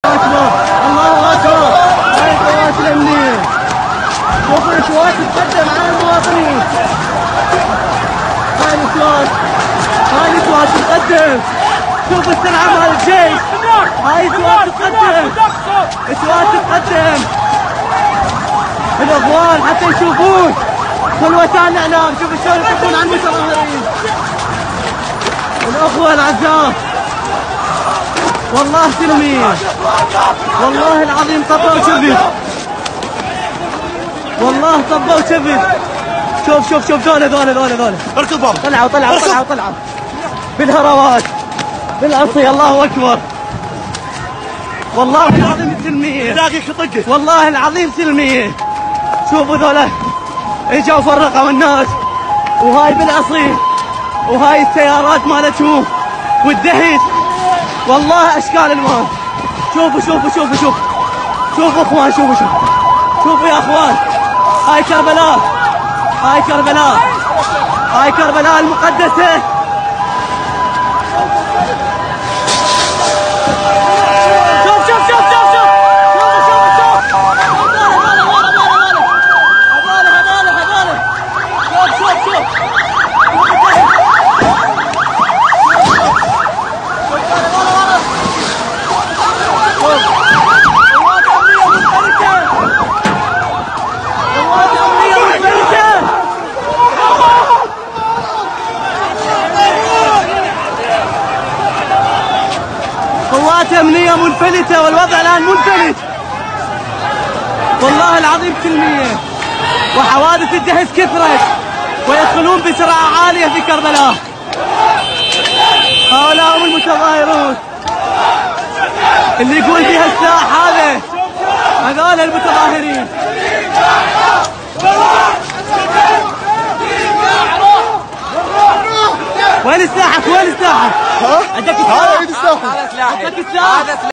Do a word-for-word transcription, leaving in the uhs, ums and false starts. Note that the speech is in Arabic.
اكبر الله اكبر. هاي القوات الامنيه، شوفوا الاسوات تتقدم على المواطنين. هاي الاسوات هاي الاسوات تتقدم. شوفوا السرعه مال الجيش. هاي الاسوات تتقدم، اسوات تتقدم. الاخوان حتى يشوفون خلوتان الاعلام. شوفوا شلون يطبون على المتظاهرين. الاخوه الاعزاء والله سلمية، والله العظيم طبوا وشفت، والله طبوا وشفت. شوف شوف شوف ذولا ذولا ذولا ذولا اركض بابا، طلعوا طلعوا طلعوا طلعوا بالهروات بالعصي. الله اكبر، والله العظيم سلمية، والله العظيم سلمية. شوفوا ذولا اجوا فرقوا الناس، وهاي بالعصي، وهاي السيارات مالتهم والدهيس. والله اشكال الوان. شوفوا شوفوا شوفوا شوفوا شوفوا اخوان، شوفوا شوفوا شوفوا يا اخوان. هاي كربلاء، هاي كربلاء، هاي كربلاء المقدسة. شوف شوف شوف شوف شوف شوفوا شوفوا شوف هذول هذول هذول هذول هذول هذول شوف شوف شوف قوات امنيه منفلته، والوضع الان منفلت. والله العظيم سلميه، وحوادث الدهس كثرت، ويدخلون بسرعه عاليه في كربلاء. هؤلاء هم المتظاهرون اللي يقول فيها السلاح هذا، هذول المتظاهرين. وين سلاحك؟ وين سلاحك؟ ها؟ عندك هذا ايد السلاح. عندك سلاح؟